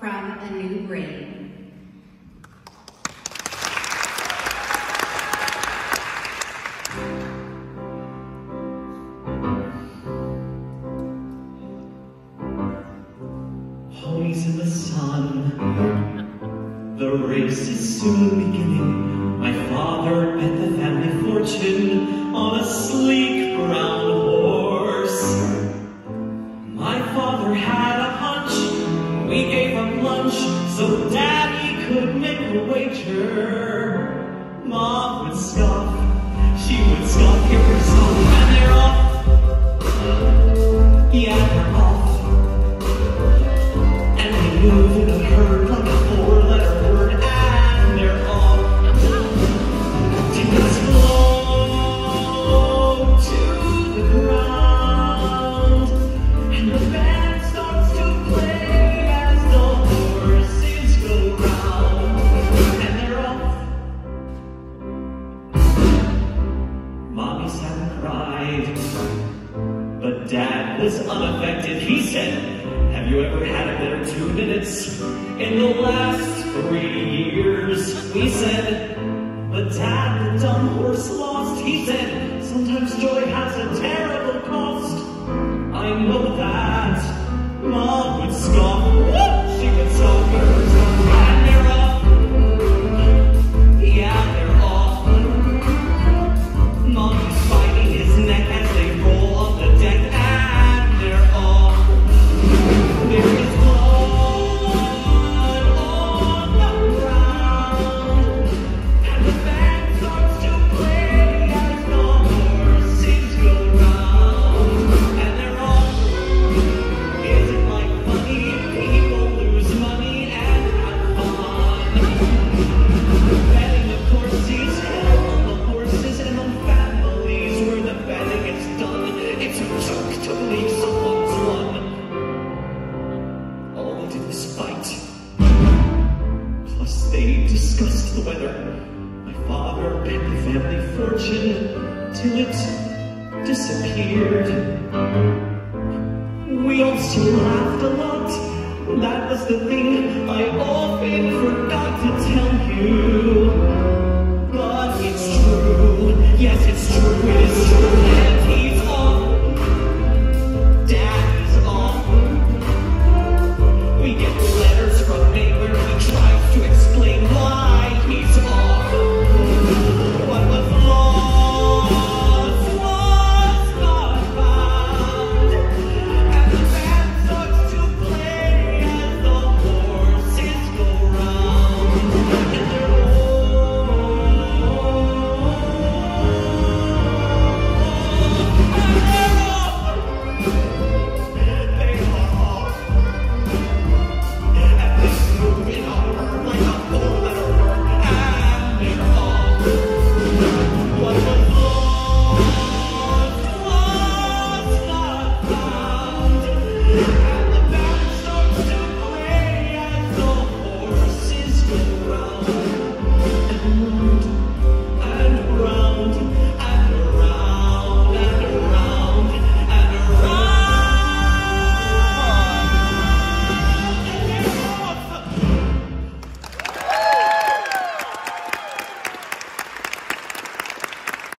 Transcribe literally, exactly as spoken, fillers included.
from A New Brain. Ponies in the sun, the race is soon beginning. My father bet the family fortune on a sleek brown horse. My father had a hunch, we gave him lunch so Daddy could make a wager. Mom would scoff, she would scoff, hear her song, and they're off. Yeah, they're off. Move in a herd like a four-letter word, and they're off. Tickets flow to the ground, and the band starts to play as the horses go round, and they're off. Mommy sat and cried, but Dad was unaffected. He said, "Have you ever had a better two minutes in the last three years?" We said, "But Dad, the dumb horse lost." He said, "Sometimes joy has a terrible cost." I know that. Mom would scoff. She would scoff her tongue, and they're off. Yeah, they're off. Mommy's biting his neck as they roll on the deck, and they're off. There is blood on the ground, and the band starts to play as the horses go round, and they're off. Isn't life funny? People lose money and have fun. Betting, of course, sees hell on the horses and on families where the betting is done. It's a joke to believe someone's won. All they did was fight. Plus they discussed the weather. My father bet the family fortune till it disappeared. We all still laughed a lot. That was the thing. I